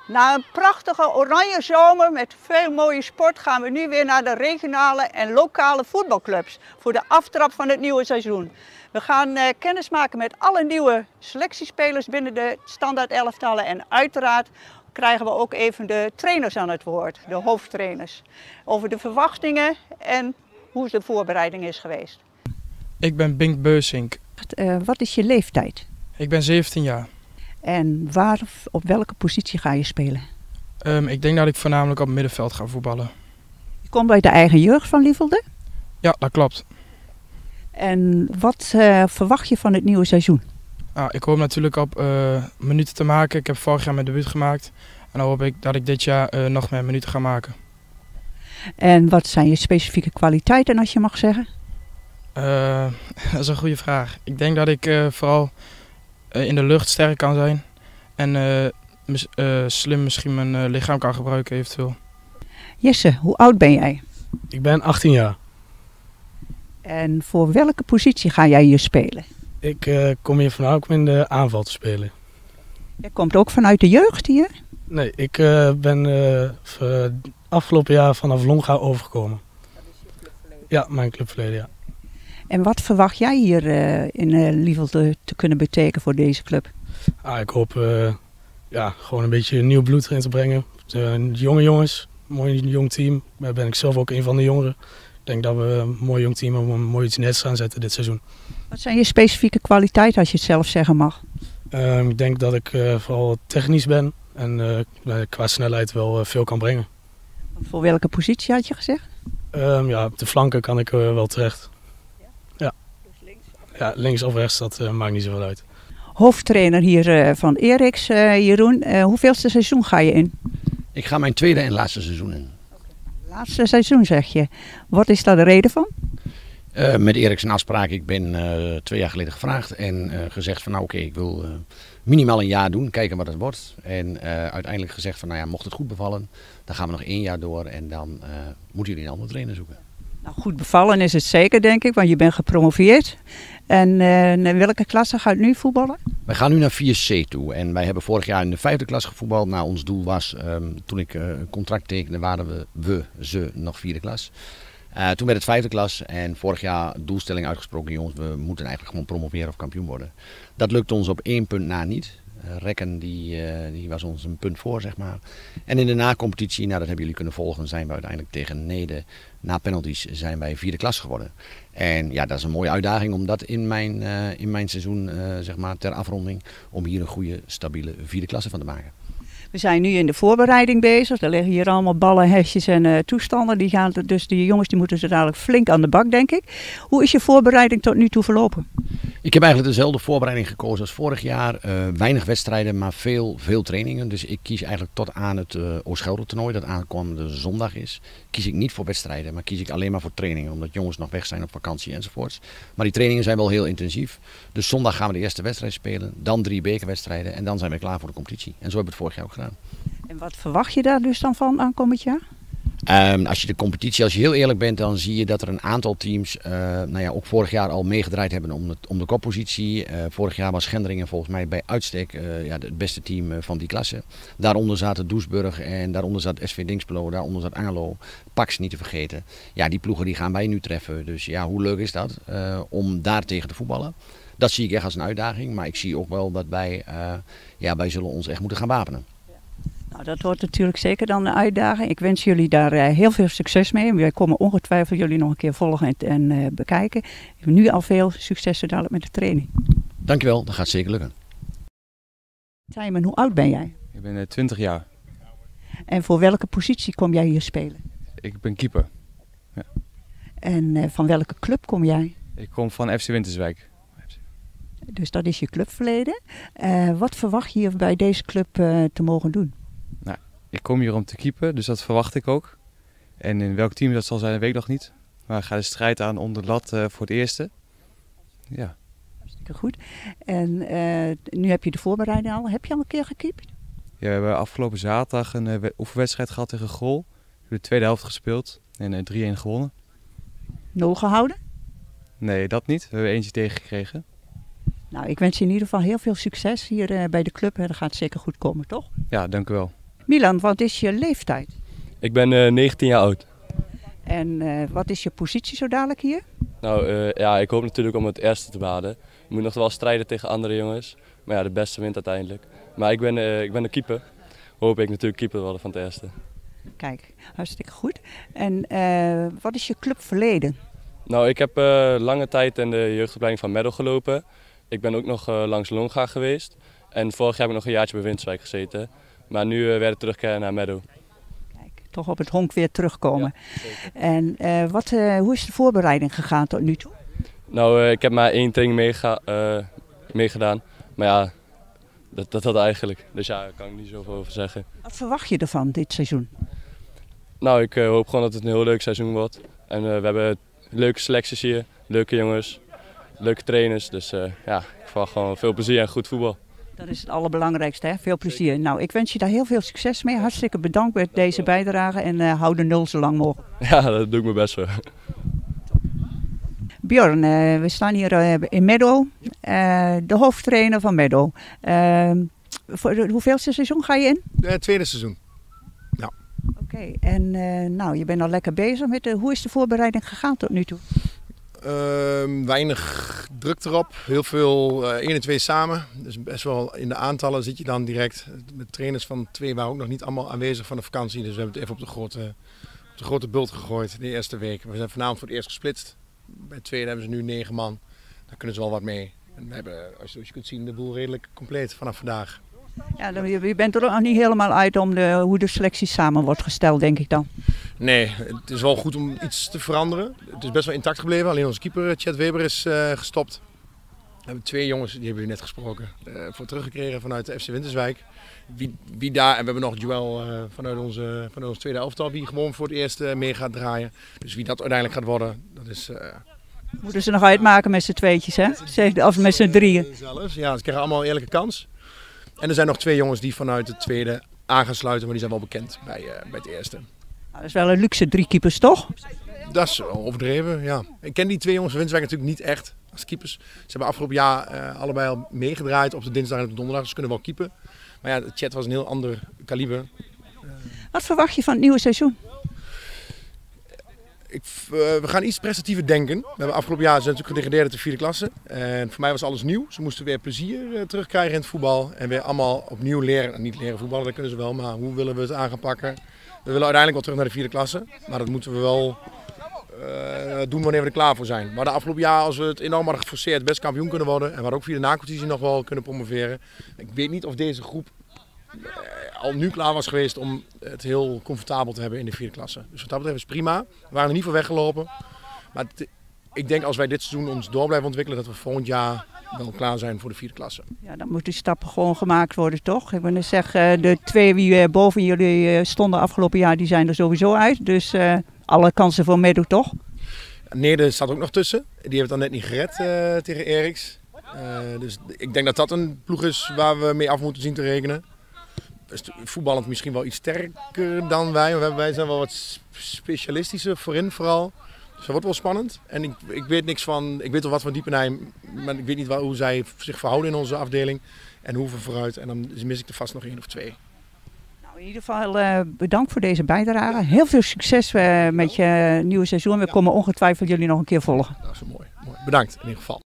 Na een prachtige oranje zomer met veel mooie sport gaan we nu weer naar de regionale en lokale voetbalclubs voor de aftrap van het nieuwe seizoen. We gaan kennis maken met alle nieuwe selectiespelers binnen de standaard elftallen en uiteraard krijgen we ook even de trainers aan het woord, de hoofdtrainers, over de verwachtingen en hoe de voorbereiding is geweest. Ik ben Bink Beusink. Wat is je leeftijd? Ik ben 17 jaar. En op welke positie ga je spelen? Ik denk dat ik voornamelijk op het middenveld ga voetballen. Je komt bij de eigen jeugd van Lievelde? Ja, dat klopt. En wat verwacht je van het nieuwe seizoen? Ik hoop natuurlijk op minuten te maken. Ik heb vorig jaar mijn debuut gemaakt. En dan hoop ik dat ik dit jaar nog meer minuten ga maken. En wat zijn je specifieke kwaliteiten als je mag zeggen? Dat is een goede vraag. Ik denk dat ik vooral in de lucht sterk kan zijn. En slim misschien mijn lichaam kan gebruiken eventueel. Jesse, hoe oud ben jij? Ik ben 18 jaar. En voor welke positie ga jij hier spelen? Ik kom hier voornamelijk om in de aanval te spelen. Jij komt ook vanuit de jeugd hier? Nee, ik ben afgelopen jaar vanaf Longa overgekomen. Dat is je clubverleden? Ja, mijn clubverleden, ja. En wat verwacht jij hier in Lievelde te kunnen betekenen voor deze club? Ik hoop gewoon een beetje nieuw bloed erin te brengen. Jonge jongens, een mooi jong team. Daar ben ik zelf ook een van de jongeren. Ik denk dat we een mooi jong team hebben om een mooi iets nets gaan zetten dit seizoen. Wat zijn je specifieke kwaliteiten als je het zelf zeggen mag? Ik denk dat ik vooral technisch ben en qua snelheid wel veel kan brengen. Voor welke positie had je gezegd? Op de flanken kan ik wel terecht. Ja. Dus links of Ja, links of rechts, dat maakt niet zoveel uit. Hoofdtrainer hier van Eriks, Jeroen. Hoeveelste seizoen ga je in? Ik ga mijn tweede en laatste seizoen in. Laatste seizoen zeg je. Wat is daar de reden van? Met Eriks een afspraak. Ik ben 2 jaar geleden gevraagd en gezegd van oké, ik wil minimaal een jaar doen, kijken wat het wordt. En uiteindelijk gezegd van mocht het goed bevallen, dan gaan we nog 1 jaar door en dan moeten jullie een andere trainer zoeken. Nou, goed bevallen is het zeker denk ik, want je bent gepromoveerd. En in welke klasse ga je nu voetballen? Wij gaan nu naar 4C toe en wij hebben vorig jaar in de 5e klas gevoetbald. Nou, ons doel was, toen ik een contract tekende, waren ze nog 4e klas. Toen werd het 5e klas en vorig jaar doelstelling uitgesproken, jongens, we moeten eigenlijk gewoon promoveren of kampioen worden. Dat lukte ons op 1 punt na niet. Rekken die was ons een punt voor, zeg maar. En in de na-competitie, dat hebben jullie kunnen volgen, zijn we uiteindelijk tegen Neede, na penalties, zijn wij 4e klas geworden. En ja, dat is een mooie uitdaging om dat in mijn seizoen, zeg maar, ter afronding, om hier een goede, stabiele 4e klasse van te maken. We zijn nu in de voorbereiding bezig. Er liggen hier allemaal ballen, hesjes en toestanden. Die jongens die moeten ze dadelijk flink aan de bak, denk ik. Hoe is je voorbereiding tot nu toe verlopen? Ik heb eigenlijk dezelfde voorbereiding gekozen als vorig jaar. Weinig wedstrijden, maar veel trainingen. Dus ik kies eigenlijk tot aan het Oostgeldertoernooi, dat aankomende zondag is. Kies ik niet voor wedstrijden, maar kies ik alleen maar voor trainingen. Omdat jongens nog weg zijn op vakantie enzovoorts. Maar die trainingen zijn wel heel intensief. Dus zondag gaan we de eerste wedstrijd spelen. Dan 3 bekerwedstrijden en dan zijn we klaar voor de competitie. En zo hebben we het vorig jaar ook gedaan. En wat verwacht je daar dus dan van aankomend jaar? Als je de competitie, als je heel eerlijk bent, dan zie je dat er een aantal teams ook vorig jaar al meegedraaid hebben om de koppositie. Vorig jaar was Gendringen volgens mij bij uitstek het beste team van die klasse. Daaronder zaten Doesburg en daaronder zat SV Dinxperlo, daaronder zat Angerlo, Pax niet te vergeten. Ja, die ploegen die gaan wij nu treffen. Dus ja, hoe leuk is dat om daar tegen te voetballen? Dat zie ik echt als een uitdaging, maar ik zie ook wel dat wij zullen ons echt moeten gaan wapenen. Nou, dat wordt natuurlijk zeker dan een uitdaging. Ik wens jullie daar heel veel succes mee. Wij komen ongetwijfeld jullie nog een keer volgen en bekijken. Nu al veel succes dadelijk met de training. Dankjewel, dat gaat zeker lukken. Simon, hoe oud ben jij? Ik ben 20 jaar. En voor welke positie kom jij hier spelen? Ik ben keeper. Ja. En van welke club kom jij? Ik kom van FC Winterswijk. Dus dat is je clubverleden. Wat verwacht je hier bij deze club te mogen doen? Nou, ik kom hier om te keepen, dus dat verwacht ik ook. En in welk team dat zal zijn, weet ik nog niet. Maar ik ga de strijd aan om de lat voor het eerste. Ja. Hartstikke goed. En nu heb je de voorbereiding al. Heb je al een keer gekiept? Ja, we hebben afgelopen zaterdag een oefenwedstrijd gehad tegen Grol. We hebben de tweede helft gespeeld en 3-1 gewonnen. 0 gehouden? Nee, dat niet. We hebben eentje tegengekregen. Nou, ik wens je in ieder geval heel veel succes hier bij de club. Dat gaat zeker goed komen, toch? Ja, dank u wel. Milan, wat is je leeftijd? Ik ben 19 jaar oud. En wat is je positie zo dadelijk hier? Nou ja, ik hoop natuurlijk om het eerste te behalen. Ik moet nog wel strijden tegen andere jongens. Maar ja, de beste wint uiteindelijk. Maar ik ben de keeper. Hoop ik natuurlijk keeper worden van het eerste. Kijk, hartstikke goed. En wat is je clubverleden? Nou, ik heb lange tijd in de jeugdopleiding van Meddo gelopen. Ik ben ook nog langs Longa geweest. En vorig jaar heb ik nog een jaartje bij Winterswijk gezeten. Maar nu werd het terugkeren naar Meddo. Kijk, toch op het honk weer terugkomen. Ja, zeker. En hoe is de voorbereiding gegaan tot nu toe? Nou, ik heb maar 1 training meegedaan. Maar ja, dat eigenlijk. Dus ja, daar kan ik niet zoveel over zeggen. Wat verwacht je ervan dit seizoen? Nou, ik hoop gewoon dat het een heel leuk seizoen wordt. En we hebben leuke selecties hier, leuke jongens, leuke trainers. Dus ja, ik verwacht gewoon veel plezier en goed voetbal. Dat is het allerbelangrijkste, hè? Veel plezier. Nou, ik wens je daar heel veel succes mee. Hartstikke bedankt met deze bijdrage en hou de 0 zo lang mogelijk. Ja, dat doe ik mijn best voor. Bjorn, we staan hier in Meddo, de hoofdtrainer van Meddo. Voor het hoeveelste seizoen ga je in? Het tweede seizoen. Ja. Oké, en nou, je bent al lekker bezig met hoe is de voorbereiding gegaan tot nu toe? Weinig druk erop, heel veel 1 en 2 samen. Dus best wel in de aantallen zit je dan direct. Met trainers van 2 waren ook nog niet allemaal aanwezig van de vakantie. Dus we hebben het even op de grote bult gegooid de eerste week. We zijn vanavond voor het eerst gesplitst. Bij het tweede hebben ze nu 9 man. Daar kunnen ze wel wat mee. En we hebben, zoals je kunt zien, de boel redelijk compleet vanaf vandaag. Ja, je bent er ook nog niet helemaal uit om hoe de selectie samen wordt gesteld, denk ik dan. Nee, het is wel goed om iets te veranderen. Het is best wel intact gebleven. Alleen onze keeper, Chad Weber, is gestopt. We hebben 2 jongens, die hebben jullie net gesproken, voor teruggekregen vanuit de FC Winterswijk. Wie daar, en we hebben nog Joël vanuit ons tweede elftal, die gewoon voor het eerst mee gaat draaien. Dus wie dat uiteindelijk gaat worden, dat is... Moeten ze nog uitmaken met z'n tweetjes, hè? Of met z'n drieën. Zelfs, ja, ze krijgen allemaal een eerlijke kans. En er zijn nog 2 jongens die vanuit het tweede aan gaan sluiten, maar die zijn wel bekend bij het eerste. Nou, dat is wel een luxe 3 keepers, toch? Dat is overdreven, ja. Ik ken die 2 jongens van Winterswijk natuurlijk niet echt als keepers. Ze hebben afgelopen jaar allebei al meegedraaid op de dinsdag en op de donderdag. Dus ze kunnen wel keepen. Maar ja, Chat was een heel ander kaliber. Wat verwacht je van het nieuwe seizoen? We gaan iets prestatiever denken. We hebben afgelopen jaar zijn natuurlijk gedegradeerd uit de 4e klasse. En voor mij was alles nieuw. Ze moesten weer plezier terugkrijgen in het voetbal. En weer allemaal opnieuw leren. Niet leren voetballen, dat kunnen ze wel. Maar hoe willen we het aan gaan pakken? We willen uiteindelijk wel terug naar de 4e klasse. Maar dat moeten we wel doen wanneer we er klaar voor zijn. Maar de afgelopen jaar, als we het enorm hadden geforceerd, best kampioen kunnen worden. En we hadden ook via de na-competitie nog wel kunnen promoveren. Ik weet niet of deze groep al nu klaar was geweest om het heel comfortabel te hebben in de 4e klasse. Dus wat dat betreft is prima. We waren er niet voor weggelopen. Maar ik denk als wij dit seizoen ons door blijven ontwikkelen, dat we volgend jaar wel klaar zijn voor de 4e klasse. Ja, dan moeten die stappen gewoon gemaakt worden, toch? Ik wil net zeggen, de 2 die boven jullie stonden afgelopen jaar, die zijn er sowieso uit. Dus alle kansen voor Meddo, toch? Nede staat ook nog tussen. Die heeft het dan net niet gered tegen Eriks. Dus ik denk dat dat een ploeg is waar we mee af moeten zien te rekenen. Voetballend misschien wel iets sterker dan wij. Wij zijn wel wat specialistischer voorin vooral. Dus dat wordt wel spannend. En ik weet niks van, ik weet wel wat van Diepenheim, maar ik weet niet hoe zij zich verhouden in onze afdeling. En hoe we vooruit. En dan mis ik er vast nog 1 of 2. Nou, in ieder geval bedankt voor deze bijdrage. Heel veel succes met je nieuwe seizoen. We komen ongetwijfeld jullie nog een keer volgen. Dat is mooi. Bedankt in ieder geval.